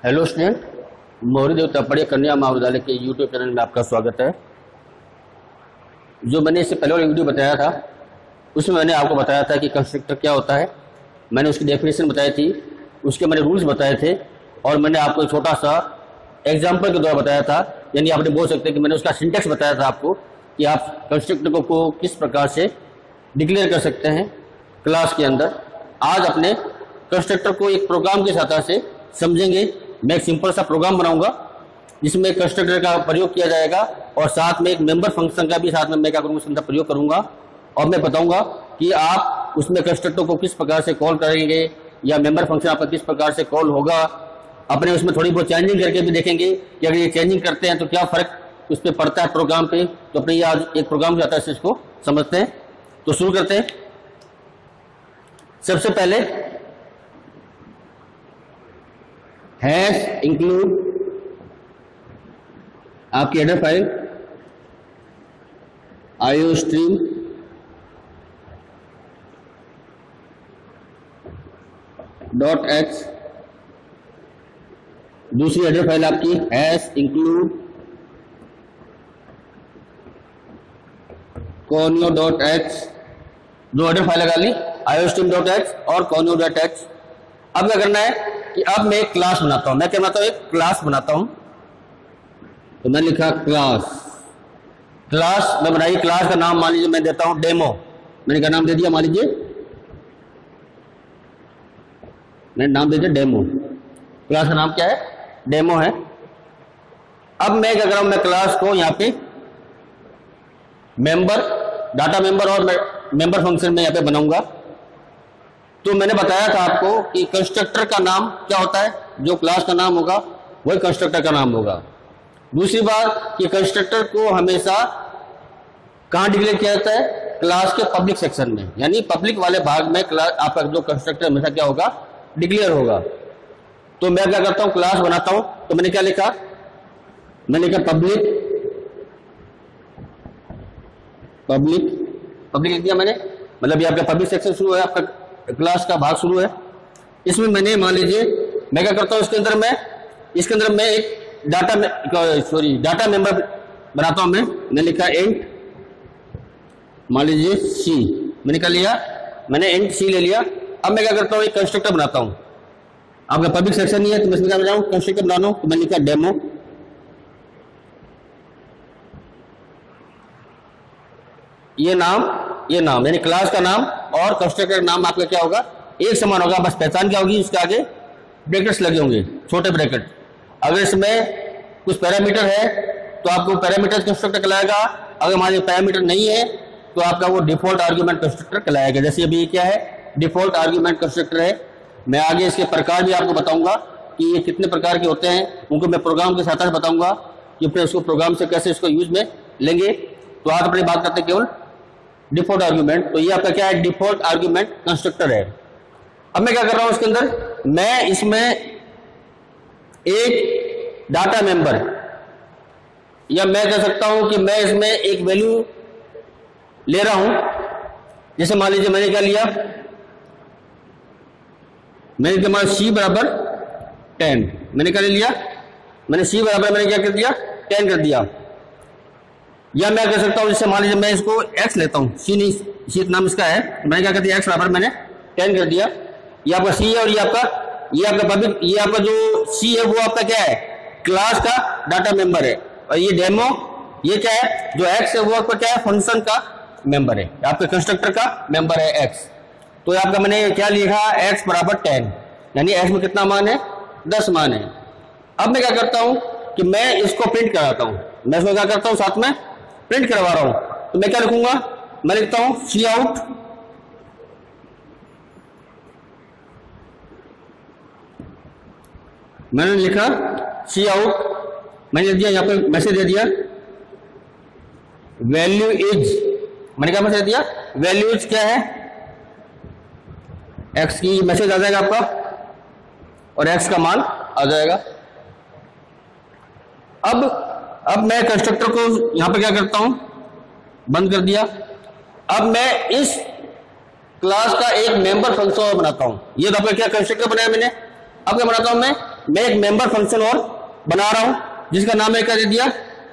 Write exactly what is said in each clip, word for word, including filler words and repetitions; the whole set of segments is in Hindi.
हेलो स्टूडेंट, मौर्य देवता पढ़े कन्या महाविद्यालय के यूट्यूब चैनल में आपका स्वागत है। जो मैंने इससे पहले वीडियो बताया था उसमें मैंने आपको बताया था कि कंस्ट्रक्टर क्या होता है। मैंने उसकी डेफिनेशन बताई थी, उसके मैंने रूल्स बताए थे और मैंने आपको एक छोटा सा एग्जाम्पल के द्वारा बताया था। यानी आपने बोल सकते हैं कि मैंने उसका सिंटेक्स बताया था आपको कि आप कंस्ट्रक्टर को, को किस प्रकार से डिक्लेयर कर सकते हैं क्लास के अंदर। आज अपने कंस्ट्रक्टर को एक प्रोग्राम के साथ से समझेंगे। मैं एक सिंपल सा प्रोग्राम बनाऊंगा जिसमें कंस्ट्रक्टर का प्रयोग किया जाएगा और साथ में एक मेंबर फंक्शन का भी साथ में मैं क्या करूँगा, उसके अंदर प्रयोग करूंगा और मैं बताऊंगा कि आप उसमें कंस्ट्रक्टर को किस प्रकार से कॉल करेंगे या मेंबर फंक्शन आपका किस प्रकार से कॉल होगा। अपने उसमें थोड़ी बहुत चेंजिंग करके भी देखेंगे कि अगर ये चेंजिंग करते हैं तो क्या फर्क उस पर पड़ता है प्रोग्राम पे। तो अपने ये आज एक प्रोग्राम जाता है, इसको समझते हैं। तो शुरू करते हैं। सबसे पहले हैश इंक्लूड आपकी header file IO stream dot x. दूसरी हेडर फाइल आपकी hash include conio dot x. दो हेडर फाइल लगा ली, आईओ स्ट्रीम डॉट एक्स और कॉन्यो डॉट एक्स। अब क्या करना है कि अब मैं एक क्लास बनाता हूं। मैं क्या बनाता हूं, एक क्लास बनाता हूं। तो मैं लिखा क्लास। क्लास मैं बनाई, क्लास का नाम मान लीजिए मैं देता हूं डेमो। मैंने क्या नाम दे दिया, मान लीजिए मैंने नाम दे दिया डेमो। क्लास का नाम क्या है, डेमो है। अब मैं क्या कर रहा हूं, मैं क्लास को यहां पे मेंबर, डाटा मेंबर और मेंबर फंक्शन में यहां पे बनाऊंगा। तो मैंने बताया था आपको कि कंस्ट्रक्टर का नाम क्या होता है, जो क्लास का नाम होगा वही कंस्ट्रक्टर का नाम होगा। दूसरी बात कि कंस्ट्रक्टर को हमेशा कहां डिक्लेयर किया जाता है, क्लास के पब्लिक सेक्शन में। यानी पब्लिक वाले भाग में क्लास आपका जो कंस्ट्रक्टर हमेशा क्या होगा, डिक्लेयर होगा। तो मैं क्या करता हूं, क्लास बनाता हूं। तो मैंने क्या लिखा, मैंने लिखा पब्लिक पब्लिक पब्लिक लिख दिया मैंने। मतलब ये आपका पब्लिक सेक्शन शुरू है, आपका क्लास का भाग शुरू है। इसमें मैंने मान लीजिए मैं क्या करता हूं, इसके अंदर मैं इसके अंदर मैं एक डाटा में सॉरी डाटा मेंबर बनाता हूं। मैं मैंने लिखा इंट मान लीजिए सी। मैंने क्या लिया, मैंने इंट सी ले लिया। अब मैं क्या करता हूं, एक कंस्ट्रक्टर बनाता हूं। आपका पब्लिक सेक्शन नहीं है तो मैं इसमें क्या बनाऊं, कंस्ट्रक्टर बनाऊं। तो मैंने लिखा डेमो। ये नाम ये नाम यानी क्लास का नाम और कंस्ट्रक्टर का नाम आपका क्या होगा, एक समान होगा। बस पहचान क्या होगी, उसके आगे ब्रैकेट्स लगे होंगे, छोटे ब्रैकेट। अगर इसमें कुछ पैरामीटर है तो आपको पैरामीटर कंस्ट्रक्टर कहलाएगा। अगर मान लीजिए पैरामीटर नहीं है तो आपका वो डिफॉल्ट आर्ग्यूमेंट कंस्ट्रक्टर कहलाएगा। जैसे अभी क्या है, डिफॉल्ट आर्ग्यूमेंट कंस्ट्रक्टर है। मैं आगे इसके प्रकार भी आपको बताऊंगा कि ये कितने प्रकार के होते हैं, उनको मैं प्रोग्राम के साथ बताऊंगा कि फिर उसको प्रोग्राम से कैसे इसको यूज में लेंगे। तो आज अपनी बात करते हैं केवल डिफॉल्ट आर्ग्यूमेंट। तो ये आपका क्या है, डिफॉल्ट आर्ग्यूमेंट कंस्ट्रक्टर है। अब मैं क्या कर रहा हूं, इसके अंदर मैं इसमें एक डाटा मेंबर या मैं कह सकता हूं कि मैं इसमें एक वैल्यू ले रहा हूं। जैसे मान लीजिए मैंने क्या लिया, मैंने क्या मान सी बराबर टेन। मैंने क्या ले लिया, मैंने सी बराबर मैंने क्या कर दिया, टेन कर दिया। या मैं कह सकता हूं, जैसे मान लीजिए मैं इसको एक्स लेता हूं, सी नहीं, सी नाम इसका है। मैंने क्या कर दिया, एक्स बराबर मैंने टेन कर दिया। ये आपका सी है और ये आपका ये आपका पब्लिक, ये आपका जो सी है वो आपका क्या है, क्लास का डाटा मेंबर है। और ये डेमो ये क्या है, जो एक्स है वो आपका क्या है, फंक्शन का मेंबर है, आपके कंस्ट्रक्टर का मेंबर है एक्स। तो आपका मैंने क्या लिखा, एक्स बराबर टेन। यानी एक्स में कितना मान है, दस मान है। अब मैं क्या करता हूं कि मैं इसको प्रिंट कराता हूं। मैं इसको क्या करता हूं, साथ में प्रिंट करवा रहा हूं। तो मैं क्या लिखूंगा, मैं लिखता हूं सी आउट मैंने लिखा सी आउट। मैंने दिया यहां पे मैसेज दे दिया वैल्यू इज। मैंने क्या मैसेज दिया, वैल्यू इज क्या है, एक्स की मैसेज आ जाएगा आपका और एक्स का मान आ जाएगा। अब अब मैं कंस्ट्रक्टर को यहां पे क्या करता हूं, बंद कर दिया। अब मैं इस क्लास का एक मेंबर फंक्शन बनाता हूं। ये तो आपका क्या कंस्ट्रक्टर बनाया मैंने। अब क्या बनाता हूं मैं, मैं एक मेंबर फंक्शन और बना रहा हूं जिसका नाम है क्या दे दिया,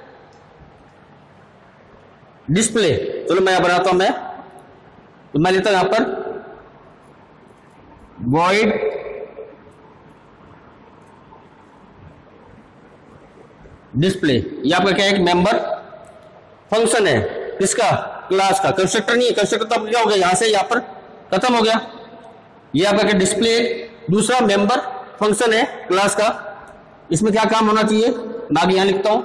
डिस्प्ले। चलो मैं यहां बनाता हूं, मैं तो मैं लेता हूं यहां पर void डिस्प्ले। ये आपका क्या है, एक मेंबर फंक्शन है, किसका, क्लास का, कंस्ट्रक्टर नहीं है। कंस्ट्रक्टर तो आपका क्या हो गया, यहां से यहां पर खत्म हो गया। ये आपका क्या डिस्प्ले, दूसरा मेंबर फंक्शन है क्लास का। इसमें क्या काम होना चाहिए, मैं आगे यहां लिखता हूं,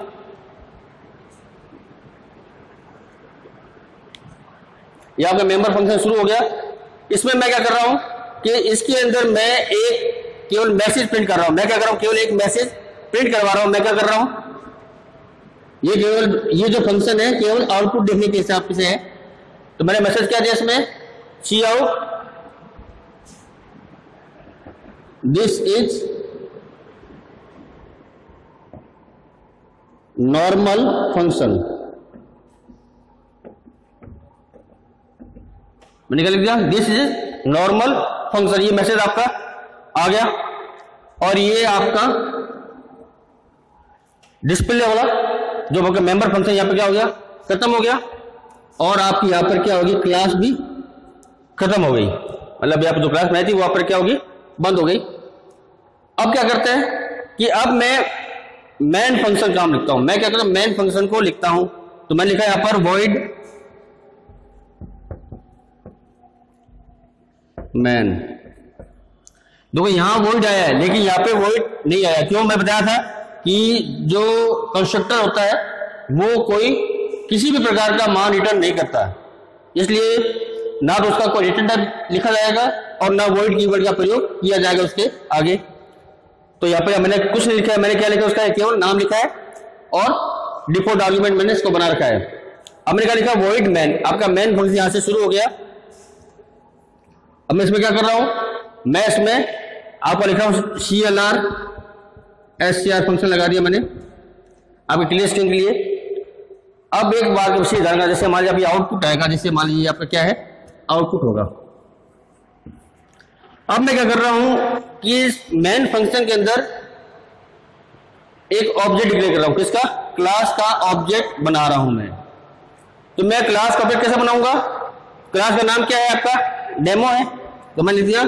ये आपका मेंबर फंक्शन शुरू हो गया। इसमें मैं क्या कर रहा हूं कि इसके अंदर मैं एक केवल मैसेज प्रिंट कर रहा हूं। मैं क्या कर रहा हूं, केवल एक मैसेज प्रिंट करवा रहा हूं। मैं क्या कर रहा हूं, ये केवल ये जो फंक्शन है केवल आउटपुट देखने के हिसाब से है। तो मैंने मैसेज क्या दिया इसमें, C out this is normal function. मैंने क्या लिख दिया, दिस इज नॉर्मल फंक्शन। ये मैसेज आपका आ गया और ये आपका डिस्प्ले वाला जो आपका मेंबर फंक्शन यहां पर क्या हो गया, खत्म हो गया। और आपकी यहां पर क्या होगी, क्लास भी खत्म हो गई। मतलब यहां पर जो क्लास बनाई थी वो वहां पर क्या होगी, बंद हो गई। अब क्या करते हैं कि अब मैं मेन फंक्शन काम लिखता हूं। मैं क्या करता हूं, मेन फंक्शन को लिखता हूं। तो मैंने लिखा यहां पर void मैन। देखो यहां void आया है लेकिन यहां पे void नहीं आया। क्यों, मैं बताया था कि जो कंस्ट्रक्टर होता है वो कोई किसी भी प्रकार का मान रिटर्न नहीं करता, इसलिए ना तो उसका कोई रिटर्न टाइप लिखा जाएगा और ना void कीवर्ड का प्रयोग किया जाएगा उसके आगे। तो यहाँ पे मैंने कुछ नहीं लिखा है, मैंने क्या लिखा उसका केवल नाम लिखा है और डिफॉल्ट आर्गुमेंट मैंने इसको बना रखा है। अब मैंने क्या लिखा, void मैन। आपका मैन फंक्शन यहां से शुरू हो गया। अब मैं इसमें क्या कर रहा हूं, मैं इसमें आपको लिखा हूं C L R S C R function लगा दिया मैंने आपके क्लियर स्ट्रिंग के लिए। अब एक बात विषय जानना, जैसे मान लीजिए अभी आउटपुट आएगा, जैसे मान लीजिए आपका क्या है, आउटपुट होगा। अब मैं क्या कर रहा हूं कि इस मेन फंक्शन के अंदर एक ऑब्जेक्ट डिक्लेयर कर रहा हूं, किसका, क्लास का ऑब्जेक्ट बना रहा हूं मैं। तो मैं क्लास का ऑब्जेक्ट कैसे बनाऊंगा, क्लास का नाम क्या है आपका, डेमो है। तो मैंने लिख दिया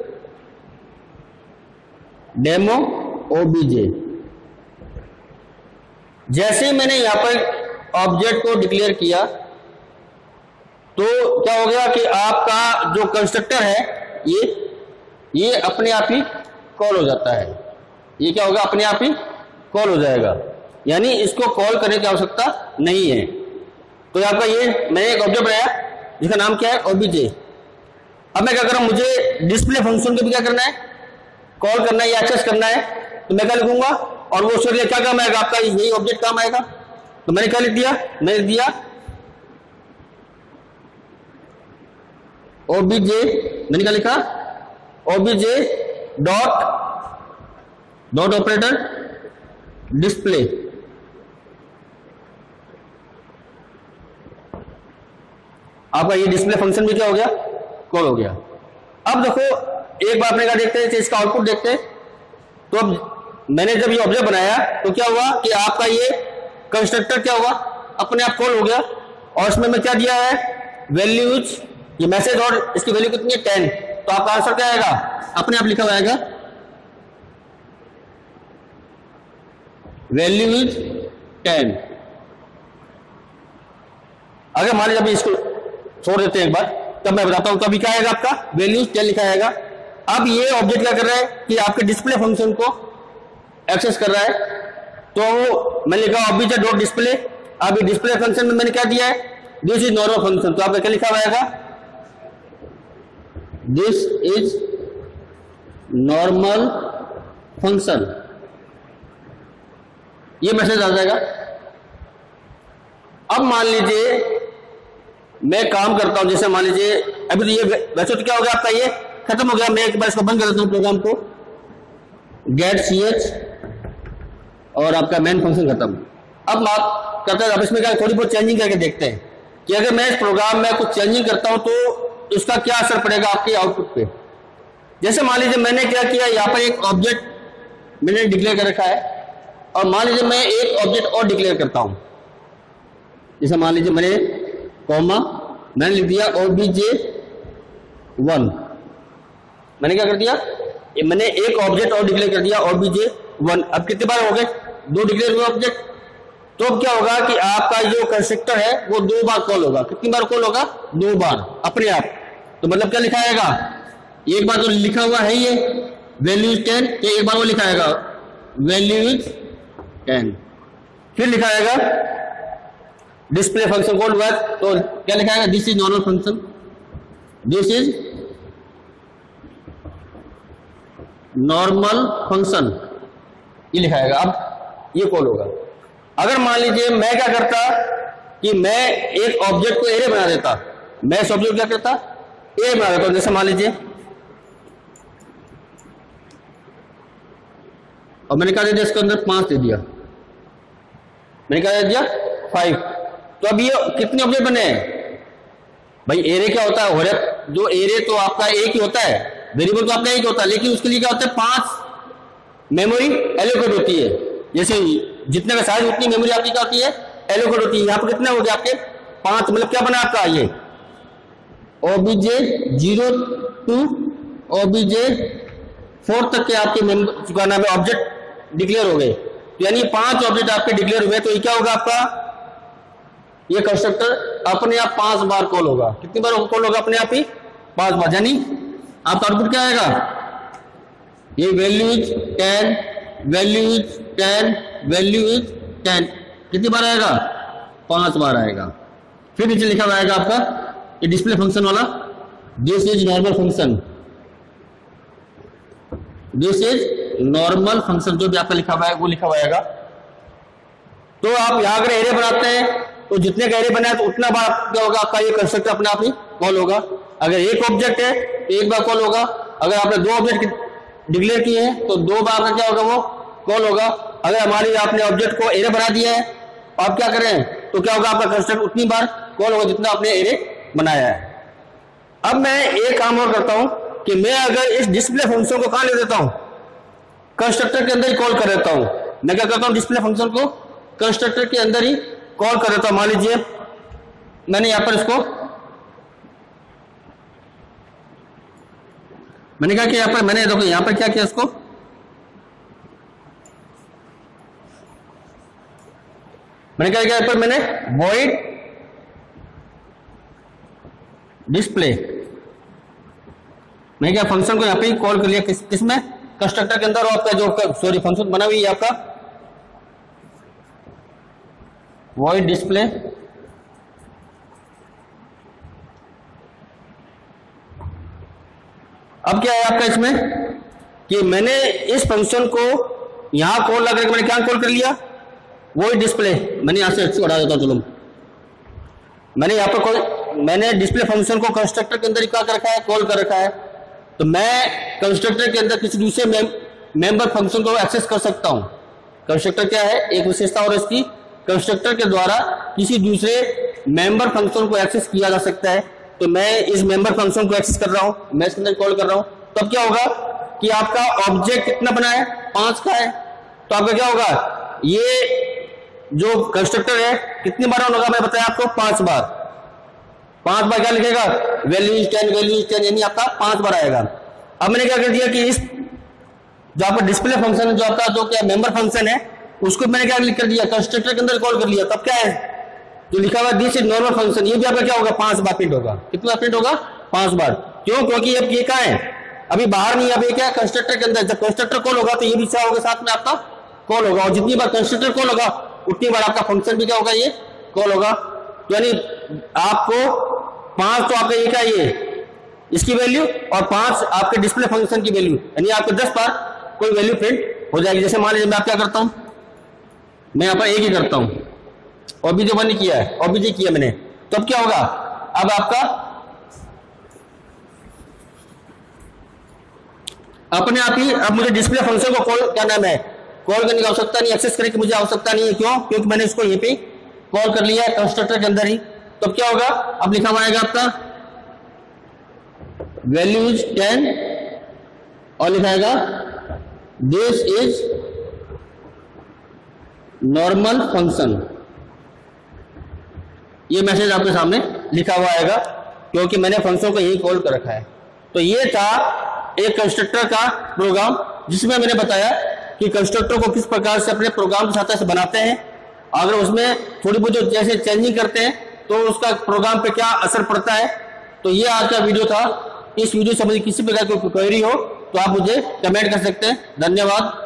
डेमो ओबीजे। जैसे मैंने यहां पर ऑब्जेक्ट को डिक्लेयर किया तो क्या हो गया कि आपका जो कंस्ट्रक्टर है ये ये अपने आप ही कॉल हो जाता है। ये क्या होगा, अपने आप ही कॉल हो जाएगा, यानी इसको कॉल करने की आवश्यकता नहीं है। तो आपका ये मैंने एक ऑब्जेक्ट बनाया जिसका नाम क्या है, ओबीजे। अब मैं क्या कर रहा हूं, मुझे डिस्प्ले फंक्शन को भी क्या करना है, कॉल करना है या एक्सेस करना है। तो मैं क्या लिखूंगा, और वो उसके लिए क्या काम आएगा, आपका यही ऑब्जेक्ट काम आएगा। तो मैंने क्या लिख दिया, मैंने लिख दिया ओबीजे। मैंने क्या लिखा, OBJ dot dot operator display. आपका ये डिस्प्ले फंक्शन भी क्या हो गया, कॉल हो गया। अब देखो एक बार अपने का देखते हैं, इसका आउटपुट देखते हैं। तो अब मैंने जब ये ऑब्जेक्ट बनाया तो क्या हुआ कि आपका ये कंस्ट्रक्टर क्या हुआ, अपने आप कॉल हो गया। और इसमें मैं क्या दिया है, वैल्यूज, ये मैसेज और इसकी वैल्यू कितनी है, टेन। तो आपका आंसर क्या आएगा, अपने आप लिखा हुआ आएगा वैल्यू इज टेन। अगर मान लीजिए अभी इसको छोड़ देते हैं एक बार, तब मैं बताता हूं कभी क्या आएगा, आपका वैल्यू टेन लिखा आएगा। अब ये ऑब्जेक्ट क्या कर रहा है कि आपके डिस्प्ले फंक्शन को एक्सेस कर रहा है। तो मैंने लिखा ऑब्जेक्ट डॉट डिस्प्ले। अब ये डिस्प्ले फंक्शन में मैंने क्या दिया है, दिस इज नॉर्मल फंक्शन। तो आपका क्या लिखा हुआ आएगा, दिस इज नॉर्मल फंक्शन। ये मैसेज आ जाएगा। अब मान लीजिए मैं काम करता हूं, जैसे मान लीजिए अभी तो ये वैसे तो क्या हो गया, आपका ये खत्म हो गया। मैं एक बार इसको बंद कर देता हूं प्रोग्राम को, गेट सी एच और आपका मेन फंक्शन खत्म। अब बात करते हैं, अब इसमें क्या थोड़ी बहुत चेंजिंग करके देखते हैं कि अगर मैं इस प्रोग्राम में कुछ चेंजिंग करता हूं तो इसका क्या असर पड़ेगा आपके आउटपुट पे। जैसे मान लीजिए मैंने क्या किया, यहाँ पर एक ऑब्जेक्ट मैंने डिक्लेयर कर रखा है। और मान लीजिए मैं एक ऑब्जेक्ट और डिक्लेयर करता हूं, जैसे मान लीजिए मैंने कॉमा मैंने लिख दिया ओबीजे वन। मैंने क्या कर दिया, मैंने एक ऑब्जेक्ट और डिक्लेयर कर दिया ओबीजे वन। अब कितने बार हो गए, दो डिक्लेयर हुए ऑब्जेक्ट। तो अब क्या होगा कि आपका जो कंस्ट्रक्टर है वो दो बार कॉल होगा। कितनी बार कॉल होगा, दो बार अपने आप। तो मतलब क्या लिखा आएगा, एक बार तो लिखा हुआ है ये वैल्यू इज टेन, तो एक बार वो लिखा आएगा वैल्यू इज टेन। फिर लिखा आएगा डिस्प्ले फंक्शन कॉल्ड वर्क, तो क्या लिखा आएगा, this is normal function, this is normal function, ये लिखा आएगा। अब ये कॉल होगा। अगर मान लीजिए मैं क्या करता कि मैं एक ऑब्जेक्ट को एरे बना देता, मैं इस ऑब्जेक्ट क्या करता, एरे बना देता। जैसे मान लीजिए और मैंने क्या दे दिया, इसके अंदर पांच दे दिया, मैंने क्या दे दिया फाइव। तो अब ये कितने ऑब्जेक्ट बने हैं भाई, एरे क्या होता है, जो एरे तो आपका एक ही होता है, वेरिएबल तो आपका एक ही होता है, लेकिन उसके लिए क्या होता है, पांच मेमोरी एलोकेट होती है। जैसे जितने का साइज उतनी मेमोरी आपकी क्या होती है, एलोकेट होती है। यहाँ पर कितने हो गए आपके, पांच। मतलब क्या बना आपका ये OBJ zero to OBJ four तक के आपके मेमोरी का नाम है ऑब्जेक्ट डिक्लेयर हो गए। तो यानी पांच ऑब्जेक्ट आपके डिक्लेयर हुए। तो ये क्या होगा आपका, ये कंस्ट्रक्टर अपने आप पांच बार कॉल होगा। कितनी बार कॉल होगा, अपने आप ही पांच बार। यानी आपका आउटपुट क्या आएगा, ये value is ten, value is ten, value is ten. कितनी बार आएगा, पांच बार आएगा। फिर नीचे लिखा हुआ आएगा आपका ये डिस्प्ले फंक्शन वाला, this is normal function, this is normal function, जो भी आपका लिखा हुआ है वो लिखा हुआ आएगा। तो आप यहां अगर एरे बनाते हैं तो जितने का एरे बनाए तो उतना बार क्या होगा, आपका ये कंस्ट्रक्टर अपने आप ही कॉल होगा। अगर एक ऑब्जेक्ट है तो एक बार कॉल होगा। अगर आपने दो ऑब्जेक्ट डिक्लेयर किए हैं तो दो बार का क्या होगा, वो कॉल होगा। अगर हमारी आपने ऑब्जेक्ट को एरे बना दिया है तो आप क्या करें, तो क्या होगा, आपका कंस्ट्रक्टर उतनी बार कॉल होगा जितना आपने एरे बनाया है। अब मैं एक काम और करता हूं कि मैं अगर इस डिस्प्ले फंक्शन को कहां ले देता हूं, कंस्ट्रक्टर के अंदर ही कॉल कर देता हूं। मैं क्या करता हूं, डिस्प्ले फंक्शन को कंस्ट्रक्टर के अंदर ही कॉल कर देता हूं। मान लीजिए मैंने यहां पर इसको मैंने कहा कि यहां पर मैंने देखो यहां पर क्या किया, इसको मैंने क्या किया, यहां पर मैंने void डिस्प्ले, मैंने क्या फंक्शन को यहां पे ही कॉल कर लिया, किस किसमें, कंस्ट्रक्टर के अंदर। और आपका जो सॉरी फंक्शन बना हुई है आपका void डिस्प्ले, अब क्या है आपका इसमें कि मैंने इस फंक्शन को यहां कॉल लगा, मैंने क्या कॉल कर लिया, void डिस्प्ले। मैंने यहां से हटा देता हूं, चलो मैंने यहां पर कोई मैंने डिस्प्ले फंक्शन को कंस्ट्रक्टर के अंदर क्या कर रखा है, कॉल कर रखा है। तो मैं कंस्ट्रक्टर के अंदर किसी दूसरे मेम, मेंबर फंक्शन को एक्सेस कर सकता हूं। कंस्ट्रक्टर क्या है, एक विशेषता और इसकी, कंस्ट्रक्टर के द्वारा किसी दूसरे मेंबर फंक्शन को एक्सेस किया जा सकता है। तो मैं इस मेंबर फंक्शन को एक्सेस कर रहा हूं, मैं इसके अंदर कॉल कर रहा हूं। तब क्या होगा कि आपका ऑब्जेक्ट कितना बना है, पांच का है। तो आपका क्या होगा, ये जो कंस्ट्रक्टर है कितनी बार रन होगा, मैं बताया आपको पांच बार। पांच बार क्या लिखेगा, value is ten, value is ten, यानी आपका पांच बार आएगा। अब मैंने क्या कर दिया कि इस जो आपका डिस्प्ले फंक्शन है, जो आपका जो क्या मेंबर फंक्शन है, उसको मैंने क्या कर दिया, कंस्ट्रक्टर के अंदर कॉल कर लिया। तब क्या है, जो लिखा हुआ दिस इज नॉर्मल फंक्शन, ये भी आपका क्या होगा, पांच बार प्रिंट होगा। कितना प्रिंट होगा, पांच बार। क्यों, क्योंकि अब ये क्या है, अभी बाहर नहीं, अब ये क्या है कंस्ट्रक्टर के अंदर। जब कंस्ट्रक्टर कॉल होगा तो ये भी क्या होगा, साथ में आपका कॉल होगा। और जितनी बार कंस्ट्रक्टर कॉल होगा उतनी बार आपका फंक्शन भी क्या होगा, ये कॉल होगा। यानी आपको पांच तो आपका ये क्या, ये इसकी वैल्यू और पांच आपके डिस्प्ले फंक्शन की वैल्यू, यानी आपको दस बार कोई वैल्यू प्रिंट हो जाएगी। जैसे मान लीजिए मैं आप क्या करता हूं, मैं यहाँ पर एक ही करता हूं, ओबीजे वन किया है, ओबीजे किया मैंने, तो अब क्या होगा, अब आपका अपने आप ही अब मुझे डिस्प्ले फंक्शन को कॉल क्या नाम है, कॉल करने की आवश्यकता नहीं, एक्सेस करने की मुझे आवश्यकता नहीं है। क्यों, क्योंकि मैंने इसको यहीं पे कॉल कर लिया है कंस्ट्रक्टर के अंदर ही। तो क्या होगा, अब लिखा हुआ आएगा आपका वैल्यू इज टेन और लिखाएगा दिस इज नॉर्मल फंक्शन, ये मैसेज आपके सामने लिखा हुआ आएगा क्योंकि मैंने फंक्शन को यही कॉल कर रखा है। तो ये था एक कंस्ट्रक्टर का प्रोग्राम जिसमें मैंने बताया कि कंस्ट्रक्टर को किस प्रकार से अपने प्रोग्राम के साथ से बनाते हैं, अगर उसमें थोड़ी बहुत जैसे चेंजिंग करते हैं तो उसका प्रोग्राम पे क्या असर पड़ता है। तो ये आज का वीडियो था। इस वीडियो से मुझे किसी प्रकार की क्वेरी हो तो आप मुझे कमेंट कर सकते हैं। धन्यवाद।